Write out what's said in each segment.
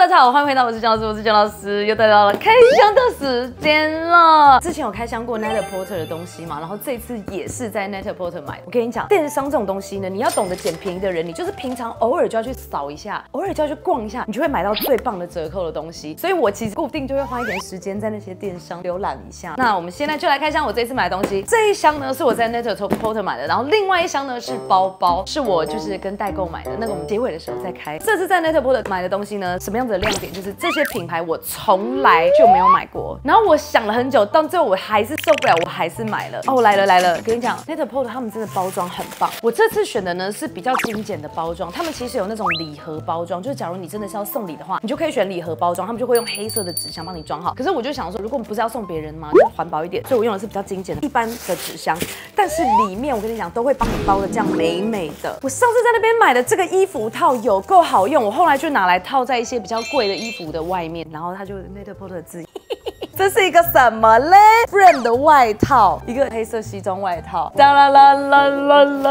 大家好，欢迎回到我是姜老师，我是姜老师，又来到了开箱的时间了。之前有开箱过 Net-a-Porter 的东西嘛，然后这一次也是在 Net-a-Porter 买。我跟你讲，电商这种东西呢，你要懂得捡便宜的人，你就是平常偶尔就要去扫一下，偶尔就要去逛一下，你就会买到最棒的折扣的东西。所以我其实固定就会花一点时间在那些电商浏览一下。那我们现在就来开箱我这一次买的东西。这一箱呢是我在 Net-a-Porter 买的，然后另外一箱呢是包包，是我就是跟代购买的，那个我们结尾的时候再开。这次在 Net-a-Porter 买的东西呢，什么样子的亮点？就是这些品牌我从来就没有买过，然后我想了很久，到最后我还是受不了，我还是买了。哦，来了！跟你讲 ，Net-a-Porter 他们真的包装很棒。我这次选的呢是比较精简的包装，他们其实有那种礼盒包装，就是假如你真的是要送礼的话，你就可以选礼盒包装，他们就会用黑色的纸箱帮你装好。可是我就想说，如果不是要送别人嘛，就环保一点，所以我用的是比较精简的一般的纸箱，但是里面我跟你讲都会帮你包的这样美美的。我上次在那边买的这个衣服套有够好用，我后来就拿来套在一些比较贵的衣服的外面，然后它就 Net-a-Porter 的字。这是一个什么嘞 ？Frame 的外套，一个黑色西装外套。哒啦啦啦啦啦！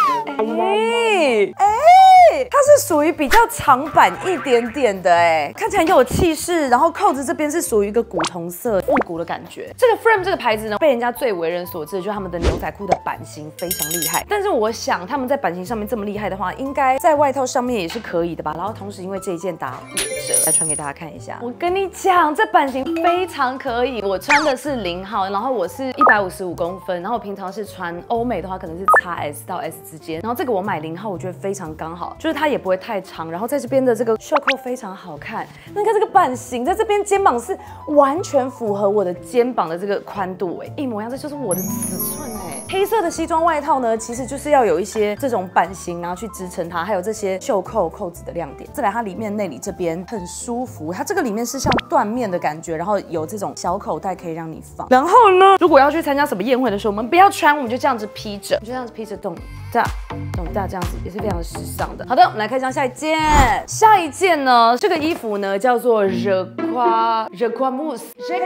它是属于比较长版一点点的看起来很有气势。然后扣子这边是属于一个古铜色复古的感觉。这个 Frame 这个牌子呢，被人家最为人所知的就是他们的牛仔裤的版型非常厉害。但是我想他们在版型上面这么厉害的话，应该在外套上面也是可以的吧。然后同时因为这一件打5折，来穿给大家看一下。我跟你讲，这版型非常可以。我穿的是0号，然后我是155公分，然后我平常是穿欧美的话可能是 XS 到 S 之间。然后这个我买0号，我觉得非常刚好，就是它也不会太长。然后在这边的这个袖扣非常好看。那你看这个版型，在这边肩膀是完全符合我的肩膀的这个宽度一模一样，这就是我的尺寸黑色的西装外套呢，其实就是要有一些这种版型然后去支撑它，还有这些袖扣扣子的亮点。再来，它里面内里这边很舒服，它这个里面是像缎面的感觉，然后有这种小口袋可以让你放。然后呢，如果要去参加什么宴会的时候，我们不要穿，我们就这样子披着，就这样子披着动大这样子也是非常时尚的。好的，我们来开箱下一件。下一件呢，这个衣服呢叫做 Jacquemus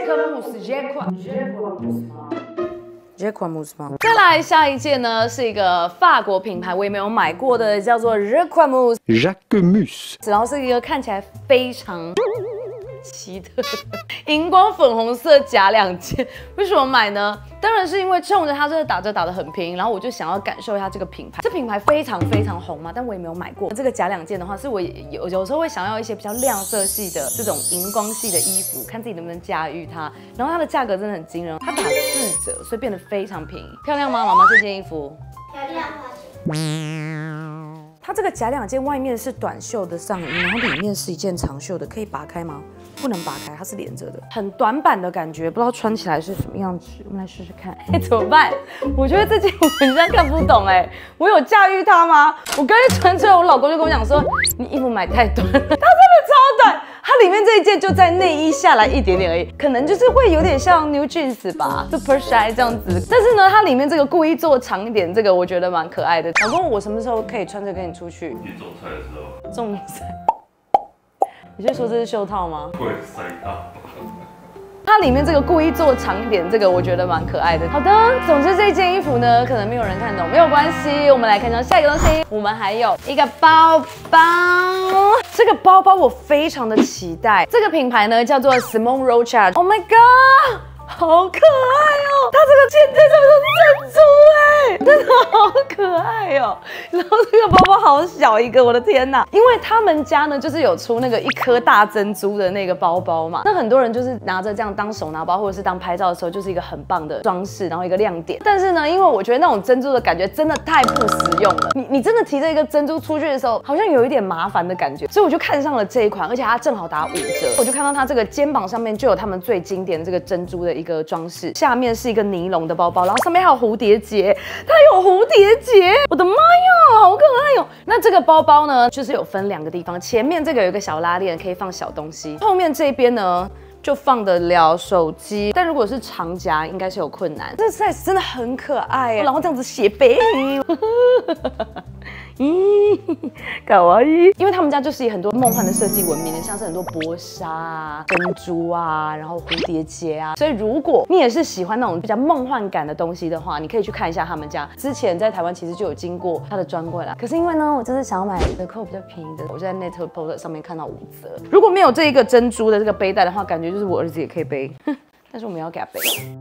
吗？再来下一件呢，是一个法国品牌，我也没有买过的，叫做 Jacquemus， 然后是一个看起来非常奇特的荧光粉红色假两件。为什么买呢？当然是因为冲着它真的打折打得很便宜，然后我就想要感受一下这个品牌。这品牌非常红嘛，但我也没有买过。这个假两件的话，是我有时候会想要一些比较亮色系的这种荧光系的衣服，看自己能不能驾驭它。然后它的价格真的很惊人，它打4折，所以变得非常便宜。漂亮吗，妈妈？这件衣服漂亮吗？ 它这个假两件外面是短袖的上衣，然后里面是一件长袖的，可以拔开吗？不能拔开，它是连着的，很短版的感觉，不知道穿起来是什么样子。我们来试试看，怎么办？我觉得这件我很像看不懂我有驾驭它吗？我刚才穿出来，我老公就跟我讲说，你衣服买太短了，它真的超短。它里面这一件就在内衣下来一点点而已，可能就是会有点像 New Jeans 吧 ，Super Shy 这样子。但是呢，它里面这个故意做长一点，这个我觉得蛮可爱的。老公，我什么时候可以穿着跟你出去？ 你种菜的时候。 种菜？你是说这是袖套吗？ 会塞到。 它里面这个故意做长一点，这个我觉得蛮可爱的。好的，总之这件衣服呢，可能没有人看懂，没有关系，我们来看到下一个东西。我们还有一个包包，这个包包我非常的期待。这个品牌呢叫做 Simone Rocha。Oh my god！ 好可爱它这个箭在上面都是珍珠真的好可爱然后这个包包好小一个，我的天哪！因为他们家呢就是有出那个1颗大珍珠的那个包包嘛，那很多人就是拿着这样当手拿包或者是当拍照的时候，就是一个很棒的装饰，然后一个亮点。但是呢，因为我觉得那种珍珠的感觉真的太不实用了，你真的提着一个珍珠出去的时候，好像有一点麻烦的感觉，所以我就看上了这一款，而且它正好打5折。我就看到它这个肩膀上面就有他们最经典的这个珍珠的一个装饰，下面是一个尼龙的包包，然后上面还有蝴蝶结，它有蝴蝶结，我的妈呀，好可爱那这个包包呢，就是有分2个地方，前面这个有一个小拉链，可以放小东西，后面这边呢就放得了手机，但如果是长夹，应该是有困难。这 size 真的很可爱然后这样子斜背， 卡哇伊，因为他们家就是以很多梦幻的设计闻名的，像是很多薄纱啊、珍珠啊，然后蝴蝶结啊。所以如果你也是喜欢那种比较梦幻感的东西的话，你可以去看一下他们家。之前在台湾其实就有经过他的专柜啦。可是因为呢，我就是想要买折扣比较便宜的，我就在 Net-a-Porter 上面看到5折。如果没有这一个珍珠的这个背带的话，感觉就是我儿子也可以背，但是我们要给他背。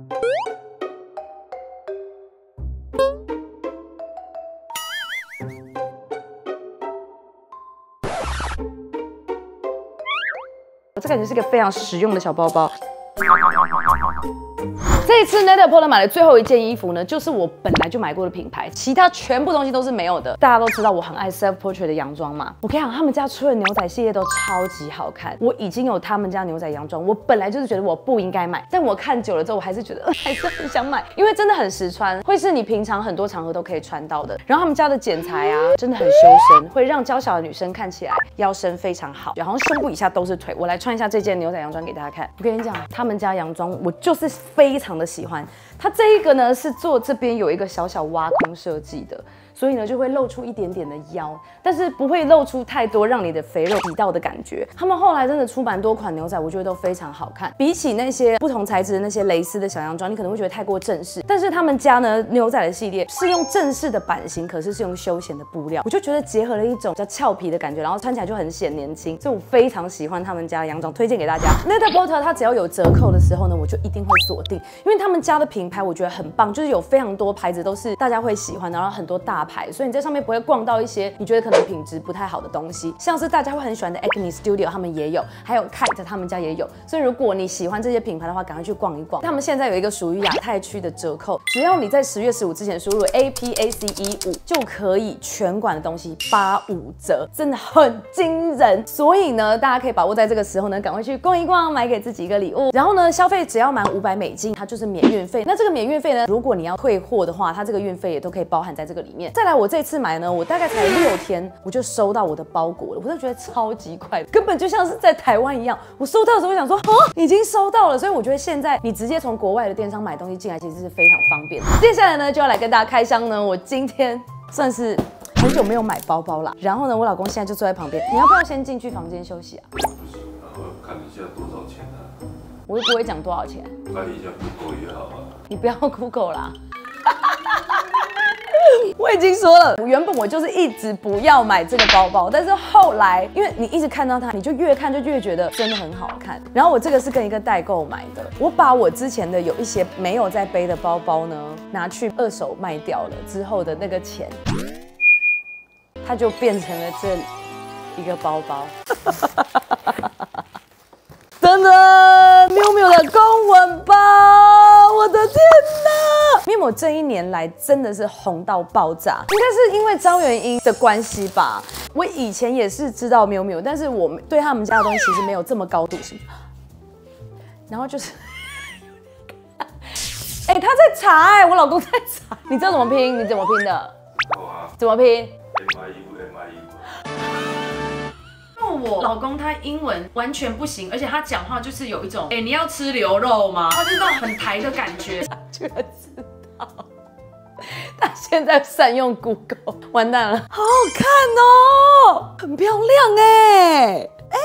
这感觉是一个非常实用的小包包。这一次 Net-a-Porter 买的最后一件衣服呢，就是我本来就买过的品牌，其他全部东西都是没有的。大家都知道我很爱 Self Portrait 的洋装嘛，我跟你讲，他们家出的牛仔系列都超级好看。我已经有他们家牛仔洋装，我本来就是觉得我不应该买，但我看久了之后，我还是觉得还是很想买，因为真的很实穿，会是你平常很多场合都可以穿到的。然后他们家的剪裁啊，真的很修身，会让娇小的女生看起来腰身非常好，然后胸部以下都是腿。我来穿一下这件牛仔洋装给大家看。我跟你讲，他们家洋装我就是非常的喜欢。它这一个呢是做这边有一个小小挖空设计的，所以呢就会露出一点点的腰，但是不会露出太多让你的肥肉挤到的感觉。他们后来真的出蛮多款牛仔，我觉得都非常好看。比起那些不同材质的那些蕾丝的小洋装，你可能会觉得太过正式，但是他们家呢牛仔的系列是用正式的版型，可是是用休闲的布料，我就觉得结合了一种比较俏皮的感觉，然后穿起来就很显年轻，所以我非常喜欢他们家的洋装，推荐给大家。Net-a-Porter 它只要有折扣的时候呢，我就一定会锁定，因为他们家的品牌我觉得很棒，就是有非常多牌子都是大家会喜欢的，然后很多大牌，所以你在上面不会逛到一些你觉得可能品质不太好的东西，像是大家会很喜欢的 Acne Studio 他们也有，还有 Kite 他们家也有，所以如果你喜欢这些品牌的话，赶快去逛一逛。他们现在有一个属于亚太区的折扣，只要你在10月15之前输入 APACE5，就可以全馆的东西85折，真的很惊人。所以呢，大家可以把握在这个时候呢，赶快去逛一逛，买给自己一个礼物。然后呢，消费只要满500美金，它就是免运费。那这个免运费呢，如果你要退货的话，它这个运费也都可以包含在这个里面。再来，我这次买呢，我大概才6天，我就收到我的包裹了，我就觉得超级快，根本就像是在台湾一样。我收到的时候，我想说，已经收到了。所以我觉得现在你直接从国外的电商买东西进来，其实是非常方便的。接下来呢，就要来跟大家开箱呢，我今天算是很久没有买包包啦。然后呢，我老公现在就坐在旁边，你要不要先进去房间休息啊？ 不行，然后看一下多少钱啊？ 我又不会讲多少钱， 看一下 Google 也好啊。 你不要 Google 啦。我已经说了，原本我就是一直不要买这个包包，但是后来因为你一直看到它，你就越看就越觉得真的很好看。然后我这个是跟一个代购买的，我把我之前的有一些没有在背的包包呢，拿去2手卖掉了，之后的那个钱，它就变成了这一个包包。噔噔，miumiu的公文包，我的天哪！miumiu这一年来真的是红到爆炸，应该是因为张元英的关系吧。我以前也是知道miumiu，但是我对他们家的东西其实没有这么高度性。然后就是，他在查我老公在查，你知道怎么拼？你怎么拼的？怎么拼？我老公他英文完全不行，而且他讲话就是有一种，你要吃牛肉吗？他就是那种很台的感觉。他居然知道，他现在善用 Google， 完蛋了，好好看哦，很漂亮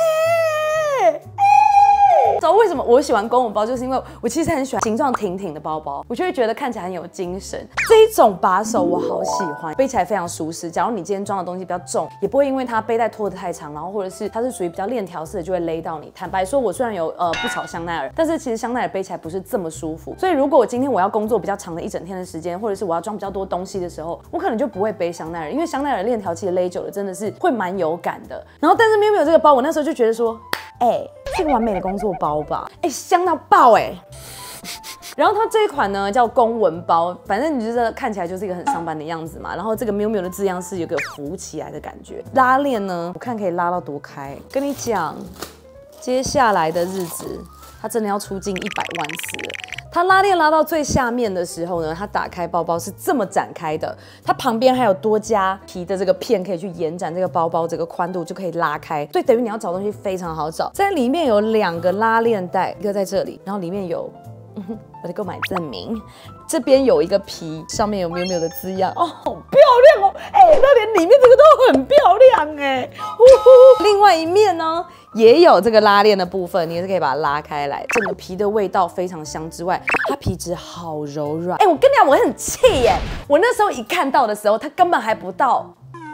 知道为什么我喜欢公文包，就是因为我其实很喜欢形状挺挺的包包，我就会觉得看起来很有精神。这一种把手我好喜欢，背起来非常舒适。假如你今天装的东西比较重，也不会因为它背带拖得太长，然后或者是它是属于比较链条式的，就会勒到你。坦白说，我虽然有不少香奈儿，但是其实香奈儿背起来不是这么舒服。所以如果我今天我要工作比较长的一整天的时间，或者是我要装比较多东西的时候，我可能就不会背香奈儿，因为香奈儿链条其实勒久了真的是会蛮有感的。然后但是miumiu这个包，我那时候就觉得说，是个完美的工作包吧，香到爆然后它这一款呢叫公文包，反正你就是看起来就是一个很上班的样子嘛。然后这个miumiu的字样是有个浮起来的感觉，拉链呢我看可以拉到多开。跟你讲，接下来的日子它真的要出镜100万次了。它拉链拉到最下面的时候呢，它打开包包是这么展开的，它旁边还有多加皮的这个片可以去延展这个包包这个宽度，就可以拉开，所以等于你要找东西非常好找。在里面有2个拉链带，一个在这里，然后里面有我的购买证明，这边有一个皮，上面有喵喵的字样，哦，好漂亮哦！哎，那连里面这个都很漂亮哎。另外一面呢，也有这个拉链的部分，你也是可以把它拉开来，整个皮的味道非常香之外，它皮质好柔软。哎，我跟你讲，我很气耶！我那时候一看到的时候，它根本还不到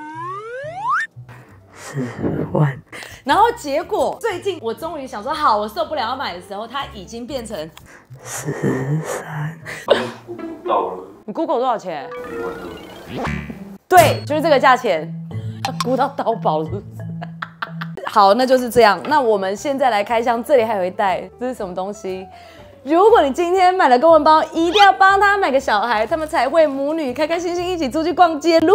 10万，然后结果最近我终于想说，好，我受不了要买的时候，它已经变成13。 不到了你 Google 多少钱 1万2。 对，就是这个价钱，估到刀宝了是不是？好，那就是这样。那我们现在来开箱，这里还有一袋，这是什么东西？如果你今天买了公文包，一定要帮他买个小孩，他们才会母女开开心心一起出去逛街喽。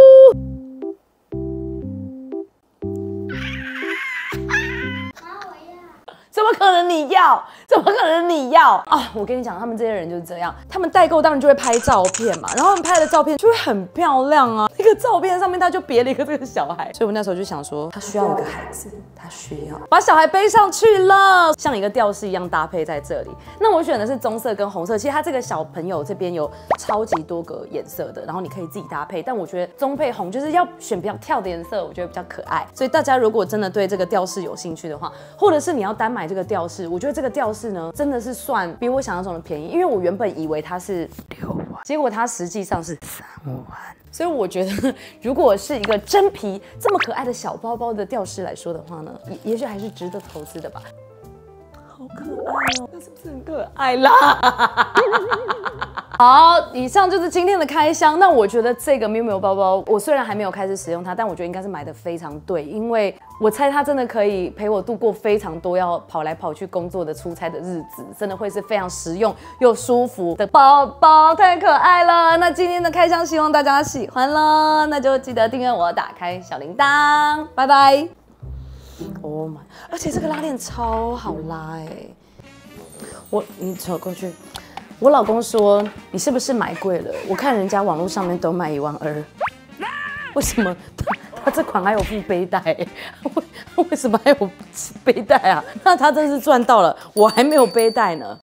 怎么可能你要？怎么可能你要啊？我跟你讲，他们这些人就是这样，他们代购当然就会拍照片嘛，然后他们拍的照片就会很漂亮啊。那个照片上面他就别了一个这个小孩，所以我那时候就想说，他需要有个孩子，他需要把小孩背上去了，像一个吊饰一样搭配在这里。那我选的是棕色跟红色，其实他这个小朋友这边有超级多个颜色的，然后你可以自己搭配。但我觉得棕配红就是要选比较跳的颜色，我觉得比较可爱。所以大家如果真的对这个吊饰有兴趣的话，或者是你要单买这个吊饰，我觉得这个吊饰呢真的是算比我想象中的便宜，因为我原本以为它是6万，结果它实际上是3万。所以我觉得，如果是一个真皮这么可爱的小包包的吊饰来说的话呢，也许还是值得投资的吧。好可爱哦，那是不是很可爱啦？好，以上就是今天的开箱。那我觉得这个喵喵包包，我虽然还没有开始使用它，但我觉得应该是买的非常对，因为我猜它真的可以陪我度过非常多要跑来跑去工作的出差的日子，真的会是非常实用又舒服的包包，太可爱了。那今天的开箱希望大家喜欢了，那就记得订阅我，打开小铃铛，拜拜。Oh my！ 而且这个拉链超好拉哎，你走过去。我老公说：“你是不是买贵了？我看人家网络上面都卖1万2，为什么他这款还有附背带？为什么还有背带啊？那他真是赚到了，我还没有背带呢。”